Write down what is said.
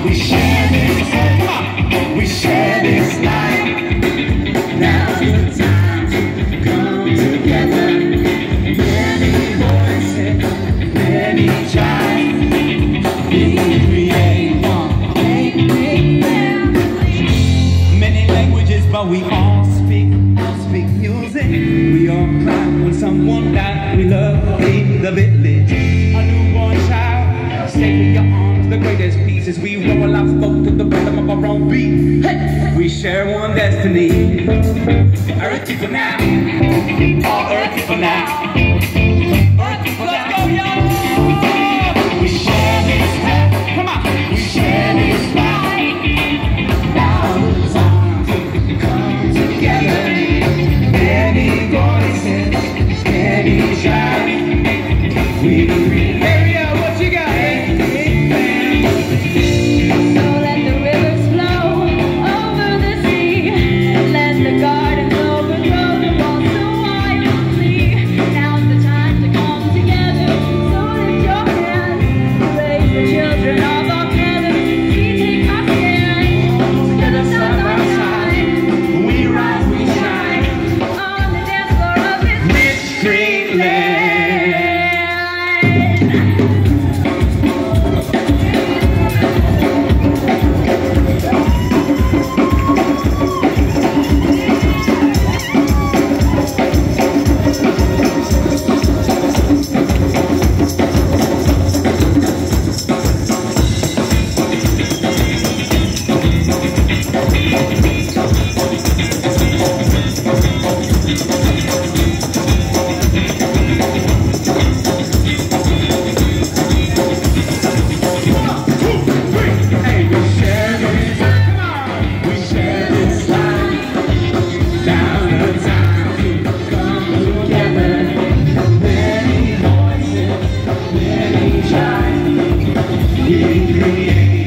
We share this, come on. We share this life. Now's the time to come together. Many voices, many tribes. We create one big family. Many languages, but we all speak music. We all cry when someone dies. We love the village. A newborn child, stay in your arms. The greatest pieces. We roll our boat to the rhythm of our own beat. Hey, we share one destiny. Earth people now, all Earth people now. Earth people, let's go, y'all. We share this life. Come on, we share this life. Now the time to come together. Many voices, many tribes. We create. What you got? So let the rivers flow over the sea. Let the gardens overgrow the walls so wildly. Now's the time to come together. So lift your hands, raise the children of our feathers. We take our stand, together side by side. We rise, we shine On the dance floor of this mystery land. We create.